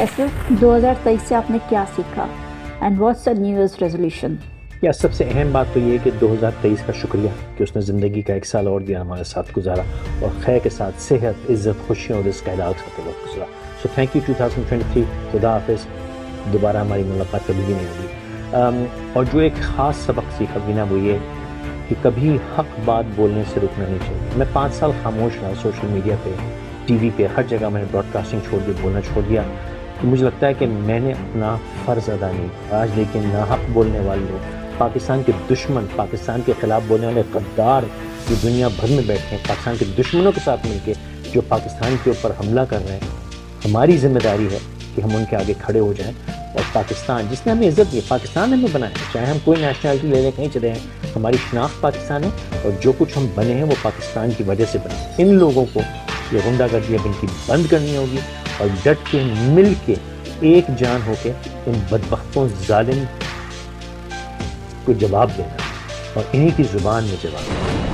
فیصل 2023 سے آپ نے کیا سیکھا and what's a new year's resolution? یا سب سے اہم بات تو یہ کہ 2023 کا شکریہ کہ اس نے زندگی کا ایک سال اور دیا ہمارے ساتھ گزارا اور خیر کے ساتھ صحت، عزت، خوشیوں اور رزق حلال کھاتے وقت گزارا. So thank you 2023. خدا حافظ. دوبارہ ہماری ملاقات کبھی بھی نہیں ہوگی. اور جو ایک خاص سبق سیکھا بینا وہ یہ کہ کبھی حق بات بولنے سے رکنا نہیں چاہیے. میں 5 سال خاموش رہا سوشل میڈیا پہ، ٹی وی پہ، ہر جگہ میں نے براڈ کاسٹنگ چھوڑ دی، بولنا چھوڑ دیا. تو مجھے لگتا ہے کہ میں نے اپنا فرض ادا نہیں. آج لیکن ناحق بولنے والے لوگ، پاکستان کے دشمن، پاکستان کے خلاف بولنے والے غدار جو دنیا بھر میں بیٹھے ہیں، پاکستان کے دشمنوں کے ساتھ مل کے جو پاکستان کے اوپر حملہ کر رہے ہیں، ہماری ذمہ داری ہے کہ ہم ان کے آگے کھڑے ہو جائیں. اور پاکستان جس نے ہمیں عزت دی، پاکستان نے ہمیں بنایا، چاہے ہم کوئی نیشنلٹی لے لیں کہیں چلے ہیں، ہماری شناخت پاکستان ہے اور جو کچھ ہم بنے ہیں وہ پاکستان کی وجہ سے بنے. ان لوگوں کو یہ غنڈہ گردی اب ان کی بند کرنی ہوگی اور ڈٹ کے مل کے ایک جان ہو کے ان بدبختوں ظالم کو جواب دینا اور انہی کی زبان میں جواب دینا.